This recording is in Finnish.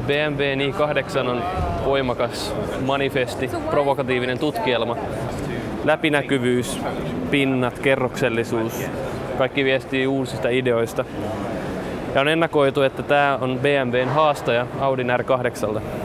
BMW i8 on voimakas manifesti, provokatiivinen tutkielma. Läpinäkyvyys, pinnat, kerroksellisuus, kaikki viestii uusista ideoista. Ja on ennakoitu, että tämä on BMWn haastaja Audin R8:lle.